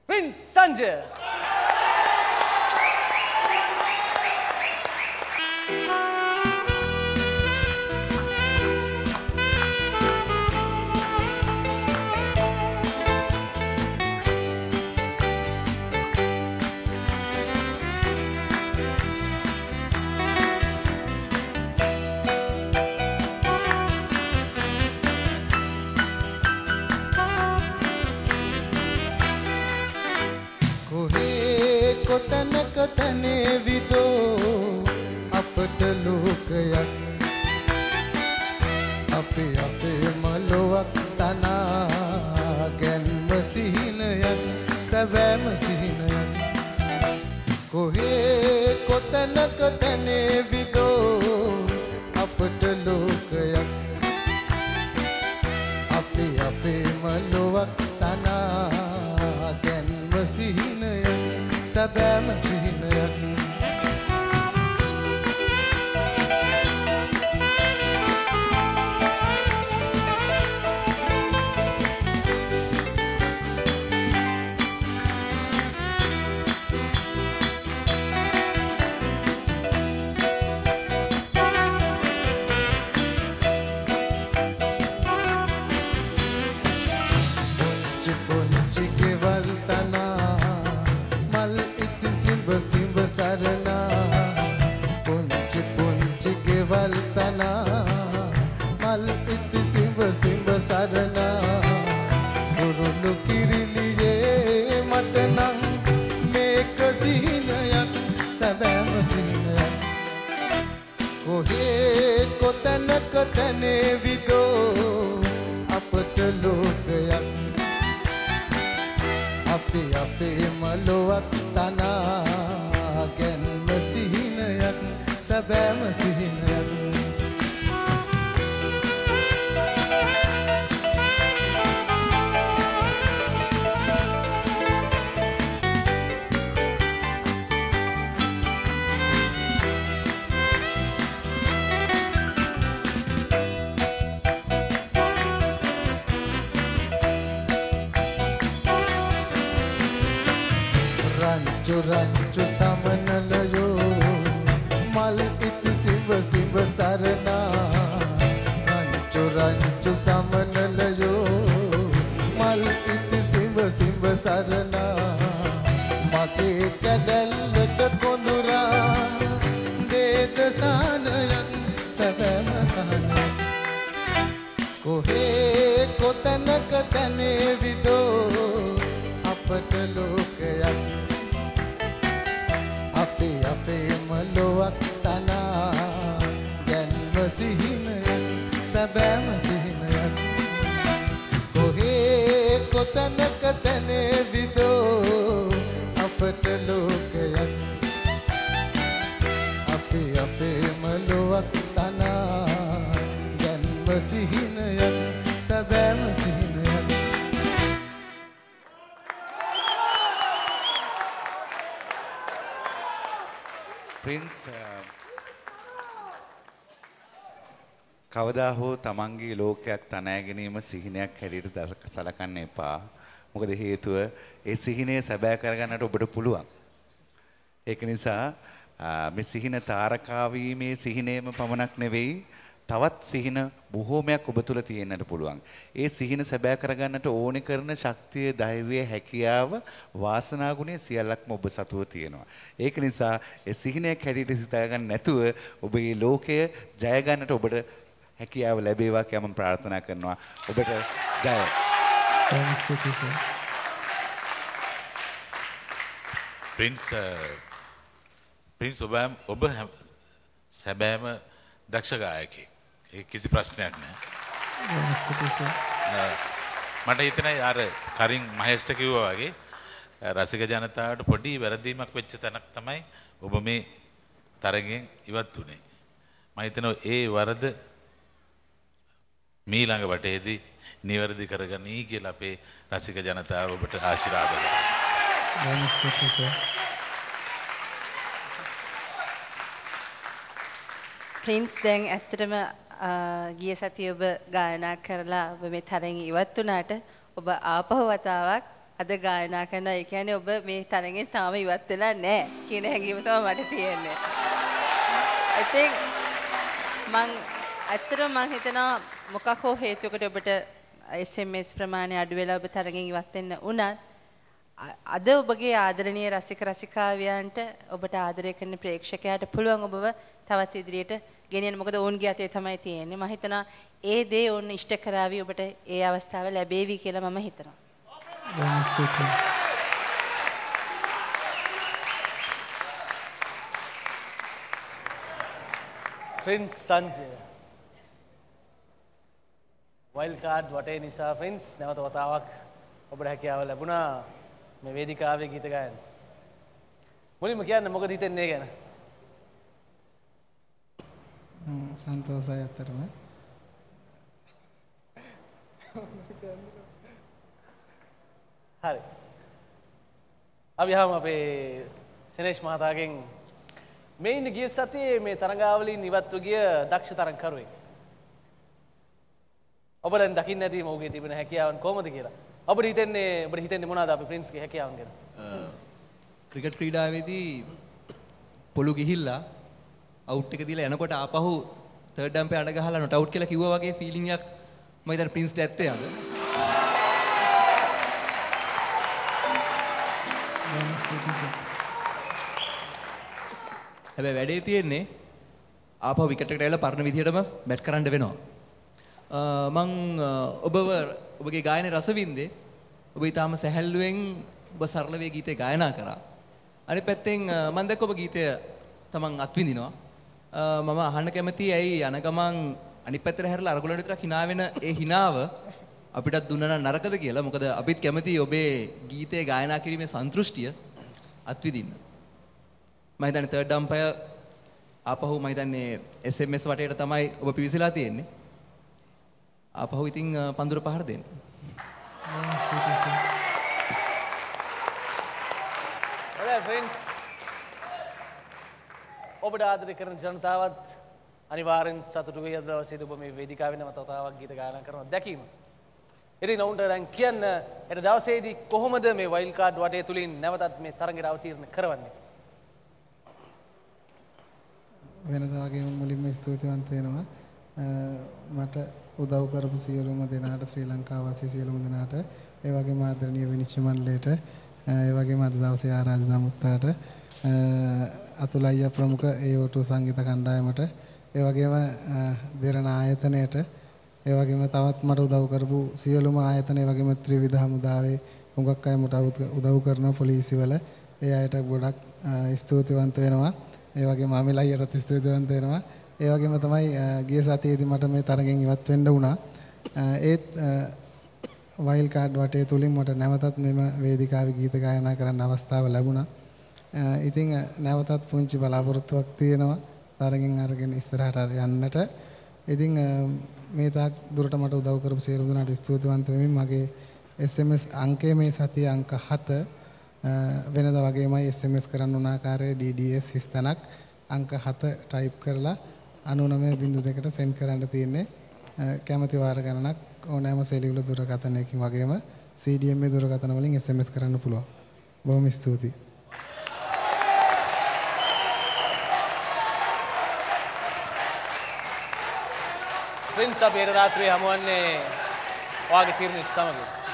Prince Sanjay. කොතනක තනේ විදෝ අපට ලෝකයක් අපේ අපේ මලොවක් තනා ගැන්ම සිහිනයක් සැවෑම සිහිනයක් කොහේ කොතනක තනේ විදෝ අපට ලෝකයක් අපේ අපේ මලොවක් තනා ගැන්ම සිහිනයක් සැබෑම සිහිනයක් පුංචි ගෙවල් තනා මල් ඉති සිඹ සිඹ සරණා පුංචි පුංචි ගෙවල් තනා මල් ඉති සිඹ සිඹ සරණා උරුළු කිරිලියේ මට නම් මේක සිහිනයක් සැබෑම සිහිනයක් කොහේ කොතනක තනේ විදෝ අපට ලෝකයක් අපේ අපේ මලොවක් තනා ගැන්ම සිහිනයක් සැබෑම සිහිනයක් රංචු සමනලයෝ මල් ඉති සිඹ සිඹ සරණා රංචු සමනලයෝ මල් ඉති සිඹ සිඹ සරණා මගේ කැදැල්ලට කොඳුරා දේද සානයක් සැබෑම සහනයක් කොහේ කොතනක තනේ විදෝ අපට ලෝකයක් අපේ අපේ මලොවක් තනා ගැන්ම සිහිනයක් සැබෑම සිහිනයක් කොහේ කොතනක තනේ විදෝ අපට ලෝකයක් අපේ අපේ මලොවක් තනා ගැන්ම සිහිනයක් සැබෑම සිහිනයක් Prince කවදා හෝ තමන්ගේ ලෝකයක් තනා ගැනීම සිහිනයක් හැටියට සලකන්න එපා. මොකද හේතුව ඒ සිහිනය සැබෑ කරගන්නට ඔබට පුළුවන්. ඒක නිසා මේ සිහින තාරකා වීමේ සිහිනයම පමණක් නෙවෙයි තවත් සිහින බොහෝමයක් ඔබ තුළ තියෙන්නට පුළුවන්. ඒ සිහින සැබෑ කරගන්නට ඕනේ කරන ශක්තිය, ධෛර්යය, හැකියාව, වාසනා ගුණය සියල්ලක්ම ඔබ සතුව තියෙනවා. ඒක නිසා ඒ සිහිනයක් හැටියට හිතාගන්න නැතුව ඔබේ ලෝකය ජය ගන්නට ඔබට හැකියාව ලැබේවා කියලා මම ප්‍රාර්ථනා කරනවා. ඔබට ජය. Prince ඔබ සැබෑම දක්ෂ ගායකයෙක්. ඒ කිසි ප්‍රශ්නයක් නැහැ. මට හිතෙනවා අර කරින් මහේෂ්ට කිව්වා වගේ රසික ජනතාවට පොඩි වැරදීමක් වෙච්ච තැනක් තමයි ඔබ මේ තරගෙන් ඉවත් වුනේ. මම හිතනවා ඒ වරද මීළඟ වටේදී නිවැරදි කරගනී කියලා අපේ රසික ජනතාව ඔබට ආශිර්වාද කරනවා. Prince දැන් ඇත්තටම ගිය සතියේ ඔබ ගායනා කරලා ඔබ මේ තරඟ ඉවත් වුණාට ඔබ ආපහු වතාවක් අද ගායනා කරන ඒ කියන්නේ ඔබ මේ තරගෙන් තාම ඉවත් වෙලා නැහැ කියන හැඟීම තමයි මට තියෙන්නේ. ඉතින් ඇත්තටම මං හිතනවා මොකක් හෝ හේතුවකට ඔබට SMS ප්‍රමාණය අඩු වෙලා ඔබ තරගෙන් ඉවත් වෙන්න උනත් අද ඔබගේ ආදරණීය රසික රසිකාවියන්ට ඔබට ආදරය කරන ප්‍රේක්ෂකයාට පුළුවන් ඔබව තවත් ඉදිරියට ගෙනියන්න. මොකද ඔවුන්ගේ අතේ තමයි තියෙන්නේ. මම හිතනවා ඒ දේ ඔවුන් ඉෂ්ට කරાવી ඔබට ඒ අවස්ථාව ලැබේවි කියලා මම හිතනවා. Prince Sanjay wild card වටේ නිසා Prince නැවත වතාවක් ඔබට හැකියාව ලැබුණා මේ වේදිකාවේ ගීත ගායන. මුලින්ම කියන්න මොකද හිතෙන්නේ ගැන? සන්තෝෂයි අතරම. හරි. අපි ආවම අපේ ශනේෂ් මහතාගෙන් මේ ඉන්න ගිය සතියේ මේ තරඟාවලින් ඉවත්ව ගිය දක්ෂ තරඟකරුවෙක්. ඔබ දැන් දකින්න ඇති මොහුගේ තිබෙන හැකියාවන් කොහොමද කියලා. ඔබට හිතෙන්නේ මොනවාද අපි ප්‍රින්ස්ගේ හැකියාවන් ගැන? ක්‍රිකට් ක්‍රීඩාවේදී පොළු ගිහිල්ලා අවුට් එක දීලා යනකොට ආපහු තර්ඩ් අම්පයර් අඬ ගහලා නොට් අවුට් කියලා කිව්වා වගේ ෆීලිං එකක් මම හිතන්නේ ප්‍රින්ස්ට ඇත්තේ අද. හැබැයි වැඩේ තියෙන්නේ ආපහු විකට් එකට ඇවිල්ලා පරණ විදිහටම බැට් කරන්න වෙනවා. මං ඔබගේ ගායනයේ රස වින්දේ. ඔබ ඊටාම සැහැල්ලුවෙන් ඔබ සරල වේ ගීතේ ගායනා කරා. අනිත් පැත්තෙන් මම දැක්ක ඔබ ගීතය තමන් අත්විඳිනවා. මම අහන්න කැමතියි ඇයි යන ගමන් අනිත් පැත්තට හැරලා අරගලට විතරක් hina වෙන ඒ hinaව අපිටත් දුන්නා නම් නරකද කියලා. මොකද අපිත් කැමතියි ඔබේ ගීතේ ගායනා කිරීමේ සන්තුෂ්ටිය අත්විඳින්න. මම හිතන්නේ තර්ඩ් අම්පයර් ආපහු මම හිතන්නේ SMS වටේට තමයි ඔබ පිවිසලා තියෙන්නේ. ආපහු ඉතින් පඳුර පහර දෙන්න. හොඳයි ෆ්‍රෙන්ඩ්ස්. ඔබට ආදරය කරන ජනතාවත් අනිවාර්යෙන් සතුටු වෙයි අද දවසේදී ඔබ මේ වේදිකාවේ නැවත වතාවක් ගීත ගායනා කරනවා දැකීම. ඉතින් ඔවුන්ට දැන් කියන්න එන දවසේදී කොහොමද මේ වයිල්ඩ් කාඩ් වටේ තුලින් නැවතත් මේ තරඟයට අවතීර්ණ කරවන්නේ? වෙනදා වගේම මුලින්ම ස්තුතිවන්ත වෙනවා මට උදව් කරපු සියලුම දෙනාට ශ්‍රී ලංකාව වාසී සියලුම දෙනාට ඒ වගේම ආදරණීය විනිශ්චය මණ්ඩලයට ඒ වගේම අද දවසේ ආරාධනා මුක්තාට අතුල අයියා ප්‍රමුඛ ඒ.O2 සංගීත කණ්ඩායමට ඒ වගේම දෙරණ ආයතනයට ඒ වගේම තවත් මට උදව් කරපු සියලුම ආයතන ඒ වගේම ත්‍රිවිධ හමුදාවේ හුඟක් අය මට උදව් කරන පොලිසිවල ඒ අයට ගොඩක් ස්තුතිවන්ත වෙනවා. ඒ වගේම අමිල අයියටත් ස්තුතිවන්ත වෙනවා. ඒ වගේම තමයි ගිය සතියේදී මට මේ තරගෙන් ඉවත් වෙන්න වුණා. ඒත් වයිල්ඩ් කාඩ් වටේ තුලින් මට නැවතත් මෙම වේදිකාවේ ගීත ගායනා කරන්න අවස්ථාව ලැබුණා. ඉතින් නැවතත් පුංචි බලාපොරොත්තුවක් තියෙනවා තරගෙන් අරගෙන ඉස්සරහට යන්නට. ඉතින් මේ තාක් දුරට මට උදව් කරපු සියලු දෙනාට ස්තුතිවන්ත වෙමින් මගේ SMS අංකය මේ සතියේ අංක 7 වෙනදා වගේමයි SMS කරන්න උන ආකාරයේ DDS හිස්තනක් අංක 7 ටයිප් කරලා 99.2ට සෙන්ඩ් කරන්න තියෙන්නේ. කැමති වාර ගණනක් ඕනෑම සෙලියුලර් දුරකථනයකින් වගේම CDMA දුරකථන වලින් SMS කරන්න පුළුවන්. බොහොම ස්තුතියි. Prince අපි රාත්‍රියේ හමුවන්නේ ඔයාගේ තීරණයට සමග.